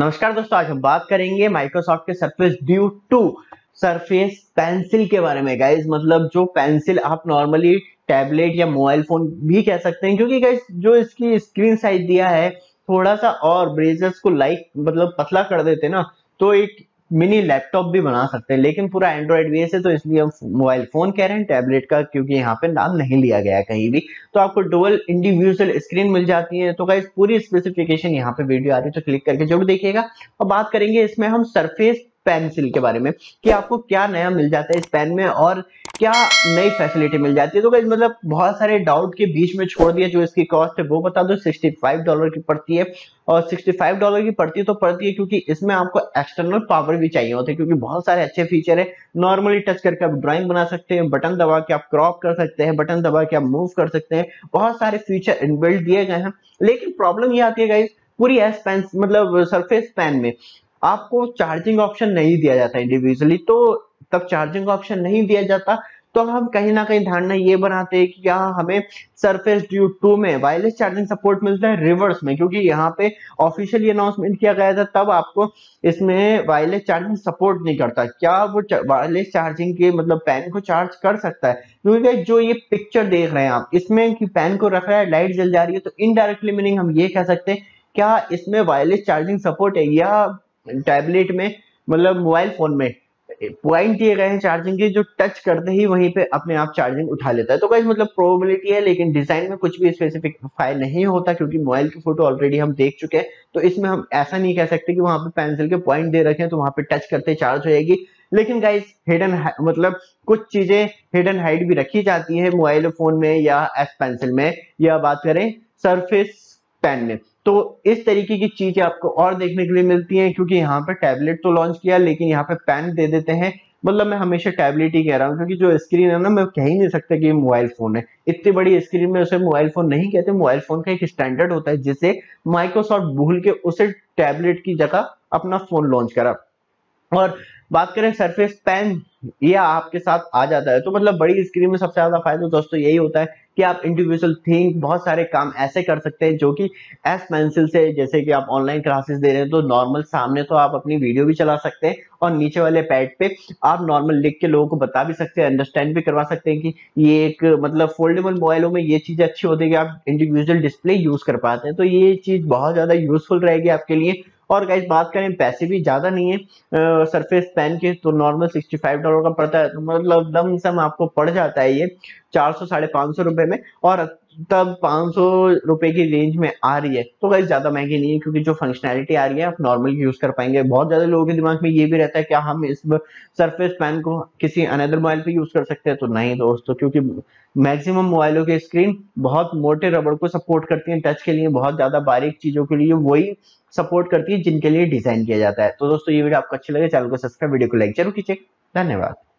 नमस्कार दोस्तों, आज हम बात करेंगे माइक्रोसॉफ्ट के सरफेस ड्यू 2 सरफेस पेंसिल के बारे में। गाइज मतलब जो पेंसिल आप नॉर्मली टैबलेट या मोबाइल फोन भी कह सकते हैं, क्योंकि गाइज जो इसकी स्क्रीन साइज दिया है थोड़ा सा और ब्रेजर्स को लाइक मतलब पतला कर देते ना तो एक मिनी लैपटॉप भी बना सकते हैं, लेकिन पूरा एंड्रॉइड बेस है तो इसलिए हम मोबाइल फोन कह रहे हैं टैबलेट का, क्योंकि यहाँ पे नाम नहीं लिया गया है कहीं भी। तो आपको डुअल इंडिविजुअल स्क्रीन मिल जाती है। तो गाइस पूरी स्पेसिफिकेशन यहाँ पे वीडियो आ रही है तो क्लिक करके जरूर देखिएगा। और बात करेंगे इसमें हम सरफेस पेंसिल के बारे में कि आपको क्या नया मिल जाता है इस पेन में और क्या नई फैसिलिटी मिल जाती है। तो गाइस मतलब बहुत सारे डाउट के बीच में छोड़ दिया। जो इसकी कॉस्ट है वो बता दो, $65 की पड़ती है। और $65 की पड़ती है तो पड़ती है क्योंकि इसमें आपको एक्सटर्नल पावर भी चाहिए होते हैं, क्योंकि बहुत सारे अच्छे फीचर है। नॉर्मली टच करके आप ड्राइंग बना सकते हैं, बटन दबा के आप क्रॉप कर सकते हैं, बटन दबा के आप मूव कर सकते हैं। बहुत सारे फीचर इनबिल्ट दिए गए हैं। लेकिन प्रॉब्लम ये आती है गाइस पूरी एस पेन मतलब सरफेस पेन में आपको चार्जिंग ऑप्शन नहीं दिया जाता इंडिविजुअली। तो तब चार्जिंग ऑप्शन नहीं दिया जाता तो हम कहीं ना कहीं धारणा ये बनाते हैं कि यहाँ हमें सरफेस ड्यू 2 में वायरलेस चार्जिंग सपोर्ट मिलता है रिवर्स में, क्योंकि यहाँ पे ऑफिशियली अनाउंसमेंट किया गया था तब आपको इसमें वायरलेस चार्जिंग सपोर्ट नहीं करता। क्या वो वायरलेस चार्जिंग के मतलब पेन को चार्ज कर सकता है? क्योंकि जो ये पिक्चर देख रहे हैं आप इसमें कि पेन को रख रहा है, लाइट जल जा रही है, तो इनडायरेक्टली मीनिंग हम ये कह सकते हैं क्या इसमें वायरलेस चार्जिंग सपोर्ट है, या टैबलेट में मतलब मोबाइल फोन में पॉइंट दिए गए हैं चार्जिंग के, जो टच करते ही वहीं पे अपने आप चार्जिंग उठा लेता है। तो गाइस मतलब प्रोबेबिलिटी है, लेकिन डिजाइन में कुछ भी स्पेसिफाई नहीं होता, क्योंकि मोबाइल की फोटो ऑलरेडी हम देख चुके हैं। तो इसमें हम ऐसा नहीं कह सकते कि वहां पे पेंसिल के पॉइंट दे रखे हैं तो वहां पे टच करते चार्ज हो जाएगी। लेकिन गाइस हिडन मतलब कुछ चीजें हिडन हाइट भी रखी जाती है मोबाइल फोन में या एस पेंसिल में, या बात करें सरफेस पेन में। तो इस तरीके की चीजें आपको और देखने के लिए मिलती हैं, क्योंकि यहाँ पे टैबलेट तो लॉन्च किया लेकिन यहाँ पे पेन दे देते हैं। मतलब मैं हमेशा टैबलेट ही कह रहा हूँ, क्योंकि जो स्क्रीन है ना मैं कह ही नहीं सकता कि ये मोबाइल फोन है। इतनी बड़ी स्क्रीन में उसे मोबाइल फोन नहीं कहते। मोबाइल फोन का एक स्टैंडर्ड होता है जिसे माइक्रोसॉफ्ट भूल के उसे टैबलेट की जगह अपना फोन लॉन्च करा। और बात करें सरफेस पेन, ये आपके साथ आ जाता है तो मतलब बड़ी स्क्रीन में सबसे ज्यादा फायदा दोस्तों यही होता है कि आप इंडिविजुअल थिंग बहुत सारे काम ऐसे कर सकते हैं जो कि एस पेंसिल से, जैसे कि आप ऑनलाइन क्लासेस दे रहे हैं तो नॉर्मल सामने तो आप अपनी वीडियो भी चला सकते हैं और नीचे वाले पैड पे आप नॉर्मल लिख के लोगों को बता भी सकते हैं, अंडरस्टैंड भी करवा सकते हैं कि ये एक मतलब फोल्डेबल मोबाइलों में ये चीज अच्छी होती है कि आप इंडिविजुअल डिस्प्ले यूज कर पाते हैं। तो ये चीज बहुत ज्यादा यूजफुल रहेगी आपके लिए। और गाइस बात करें पैसे भी ज्यादा नहीं है सरफेस पेन के, तो नॉर्मल $65 का पड़ता है। तो मतलब लम सम आपको पड़ जाता है ये 400 550 रुपए में, और तब 500 रुपए की रेंज में आ रही है। तो गाइस ज्यादा महंगी नहीं है, क्योंकि जो फंक्शनैलिटी आ रही है आप नॉर्मल यूज कर पाएंगे। बहुत ज्यादा लोगों के दिमाग में ये भी रहता है क्या हम इस सरफेस पेन को किसी अनदर मोबाइल पे यूज कर सकते हैं? तो नहीं दोस्तों, क्योंकि मैक्सिमम मोबाइलों की स्क्रीन बहुत मोटे रबड़ को सपोर्ट करती है टच के लिए, बहुत ज्यादा बारीक चीजों के लिए वही सपोर्ट करती है जिनके लिए डिजाइन किया जाता है। तो दोस्तों ये वीडियो आपको अच्छी लगे चैनल को सब्सक्राइब, वीडियो को लाइक जरूर कीजिए। धन्यवाद।